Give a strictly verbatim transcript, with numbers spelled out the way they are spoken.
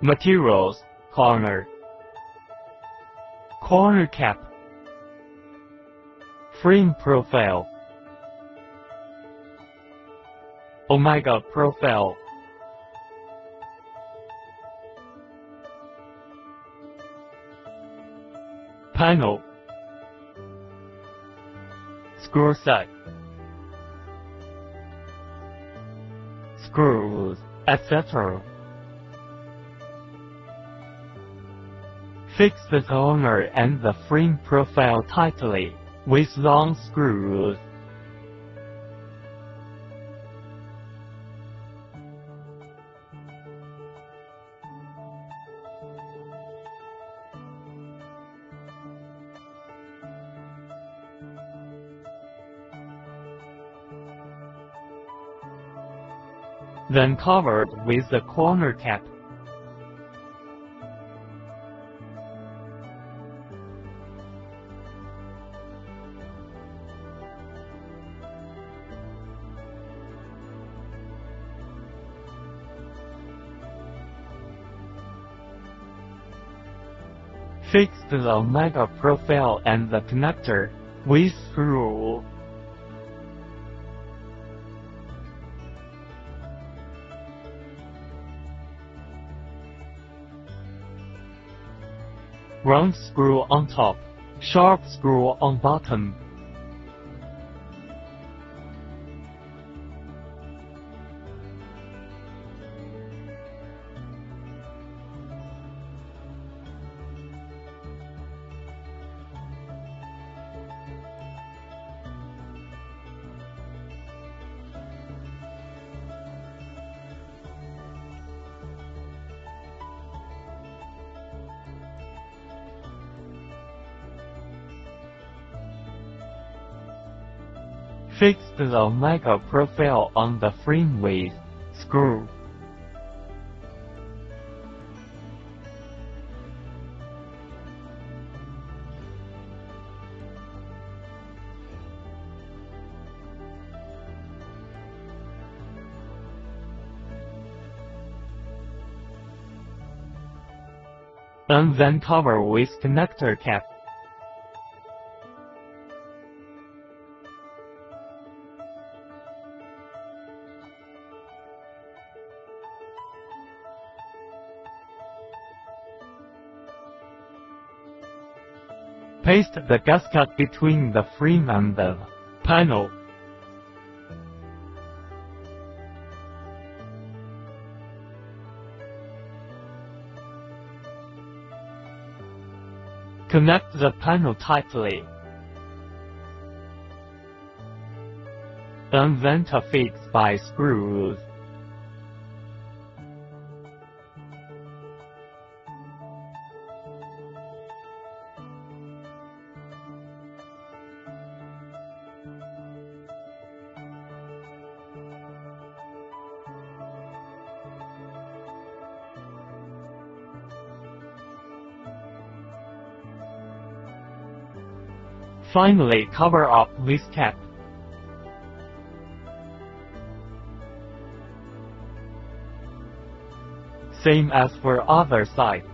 Materials: corner, corner cap, frame profile, Omega profile, panel, screw set, screws, et cetera. Fix the corner and the frame profile tightly with long screws. Then covered with the corner cap. Fix the Omega profile and the connector with screw. Round screw on top, sharp screw on bottom. Fix the Omega profile on the frame with screw. And then cover with connector cap. Paste the gasket between the frame and the panel. Connect the panel tightly. And then to fix by screws. Finally, cover up with cap. Same as for other side.